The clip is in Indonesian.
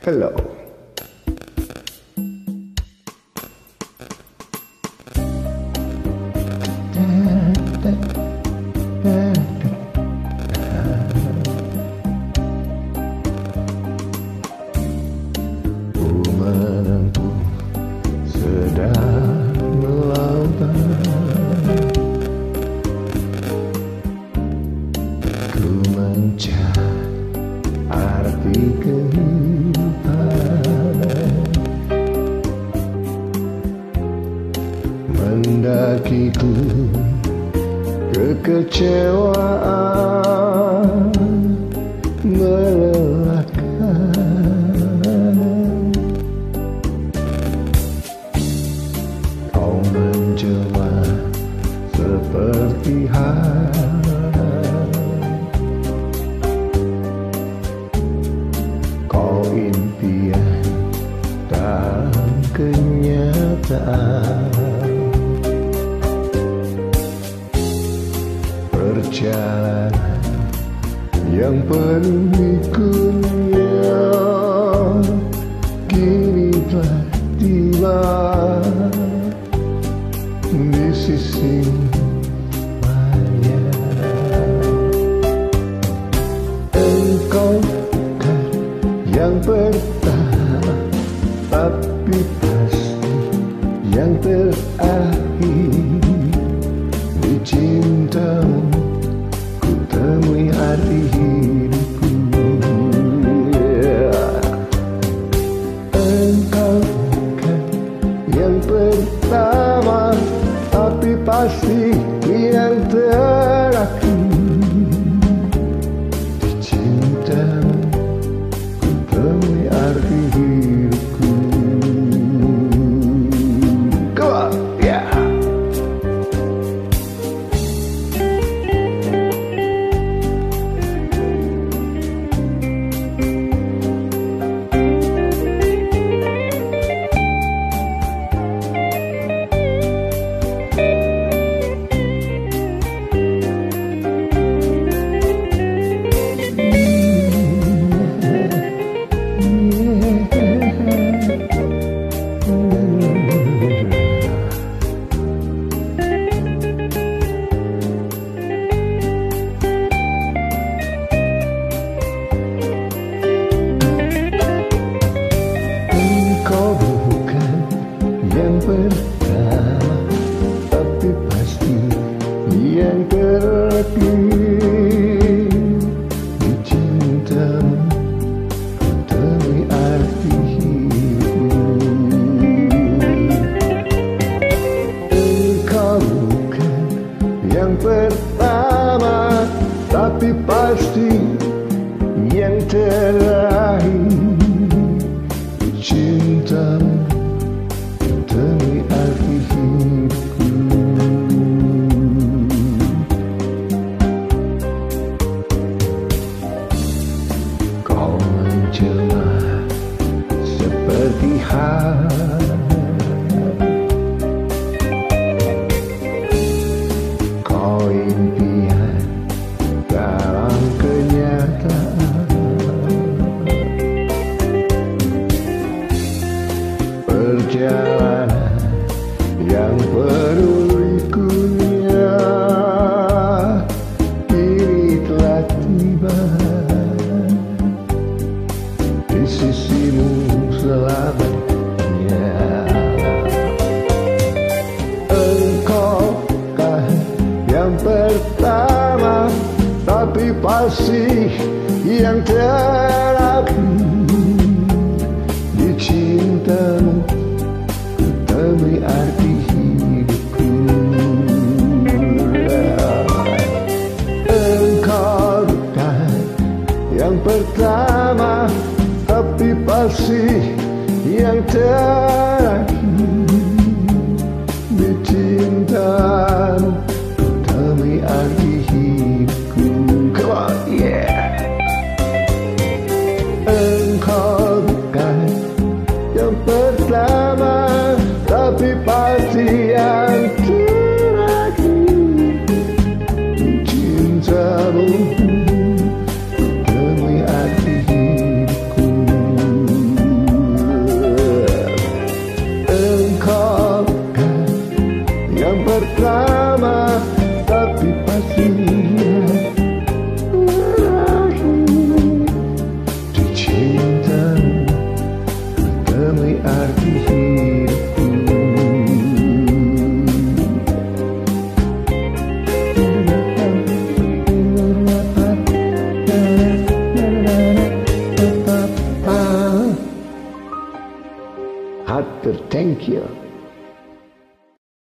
Hello. Menempuh sedang melompat, ku mencari arti kehidupan, mendaki ku kekecewaan melelahkan. Kau menjelma seperti hari, kau impian dalam kenyataan. Perjalanan yang penuh liku-nya kini telah tiba di sisi maya. Engkau kan yang pertama, tapi pasti yang terakhir. Di cintamu ku temui arti hidupku. Engkau kan yang pertama, tapi pasti yang terakhir. Di cintamu ku temui arti hidupku. Come on, yeah. Kau bukan yang pertama, tapi pasti yang terakhir. Di cintamu ku temui arti hidup. Engkau bukan yang pertama, tapi pasti yang terakhir. Cintamu temui arti hidupku. Kau menjelma seperti hari, kau impian dalam kenyataan. Perjalanan yang penuh liku-nya kini telah tiba di sisimu selamanya. Engkau kan yang pertama, tapi pasti yang terakhir. Di cintamu ku temui arti hidupku. Engkau bukan yang pertama, tapi pasti yang terakhir. Di cintamu ku temui arti hidupku. Come on, yeah. Engkau bukan yang pertama, tapi pasti yang terakhir. Di cintamu ku temui arti hidupku. arti hidupku. Arthur, thank you.